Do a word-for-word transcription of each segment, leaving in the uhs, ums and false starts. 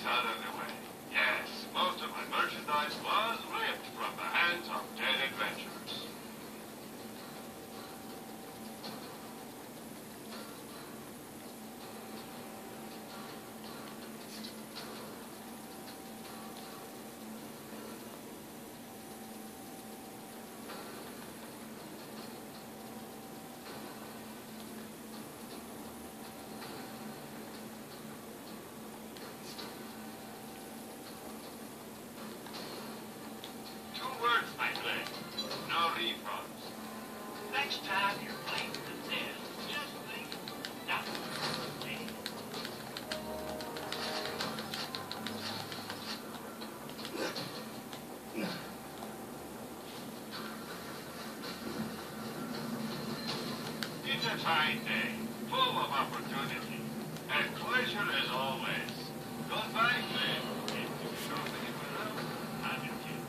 is out of the way. Yes, most of my merchandise was ripped from the hands of dead adventurers. Next time you're playing with this, just think nothing. It's a fine day, full of opportunity, and pleasure as always. Goodbye, Glenn. If you show me around, I'm your kid.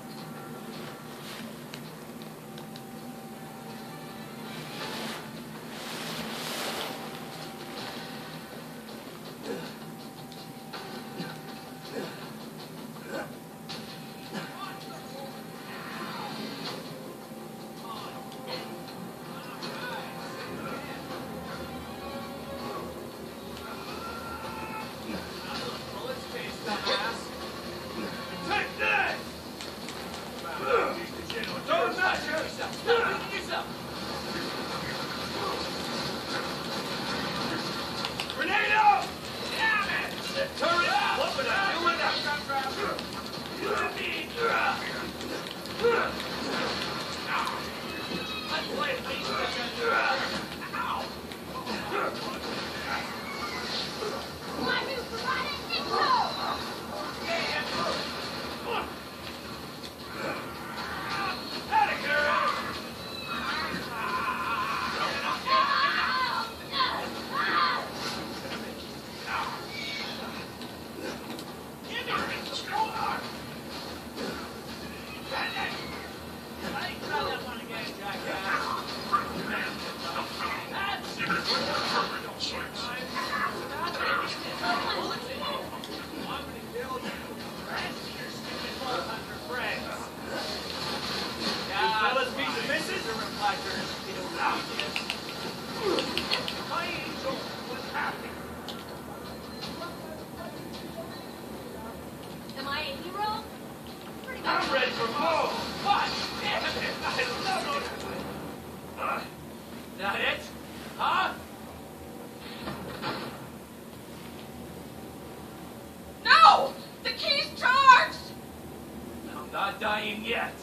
Am I a hero? Pretty much. I'm ready for more! What? Damn it! I love it! Uh, that it? Huh? No! The key's charged! I'm not dying yet.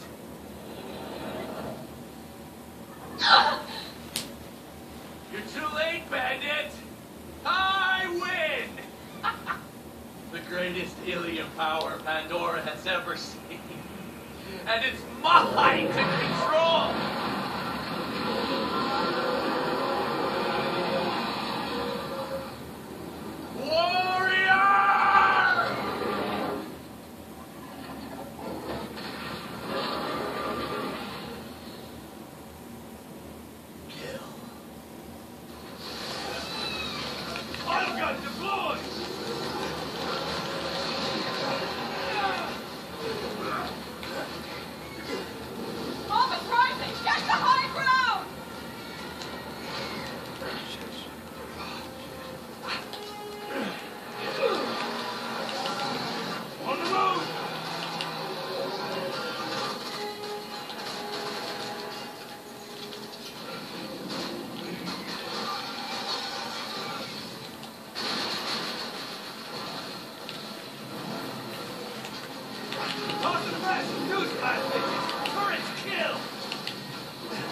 Ugh! You're too late, Bandit! I win! The greatest helium power Pandora has ever seen. And it's mine to control! Warrior! Kill. Autogun deployed! Lava's rising! Get to high ground! On the road! Toss the flash! Use flash, bitches! Courage, kill!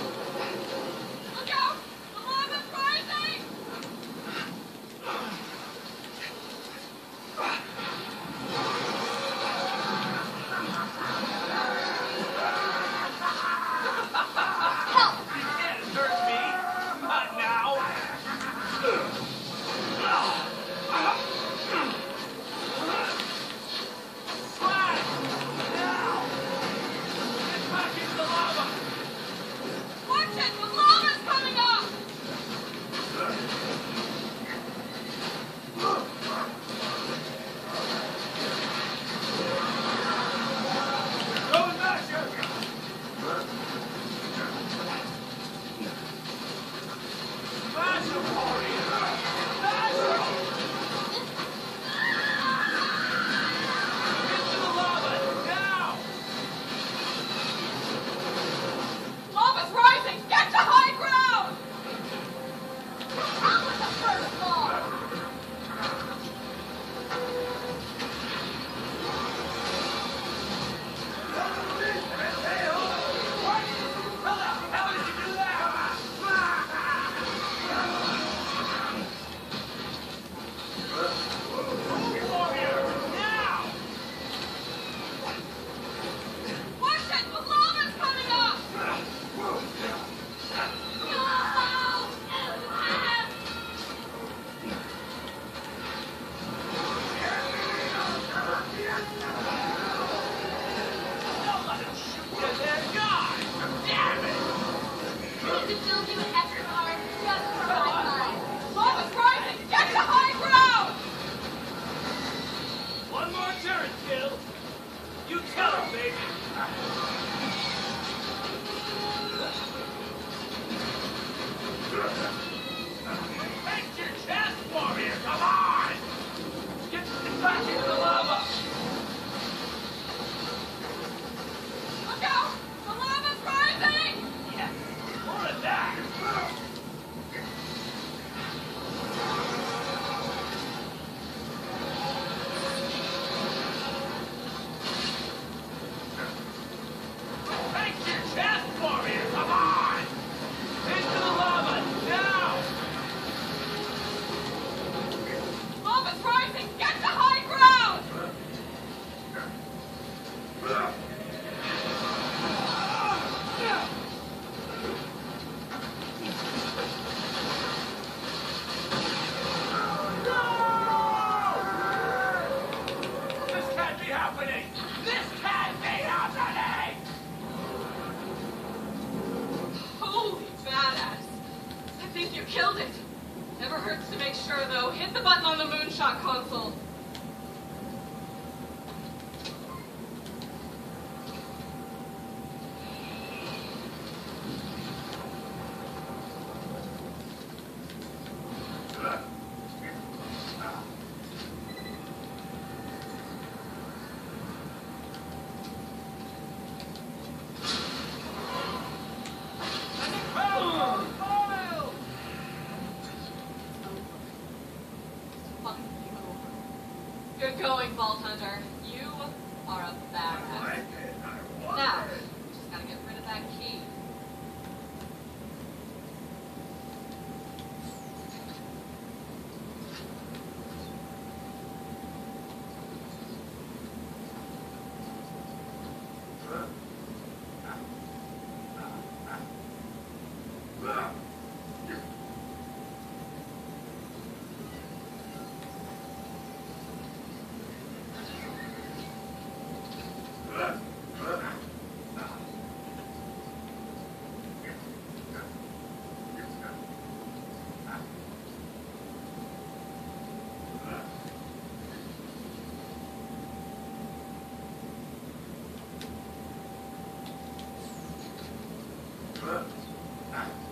killed it. Never hurts to make sure, though. Hit the button on the moonshot console. Good going, Vault Hunter. You are a badass. Now, just gotta get rid of that key. Ah.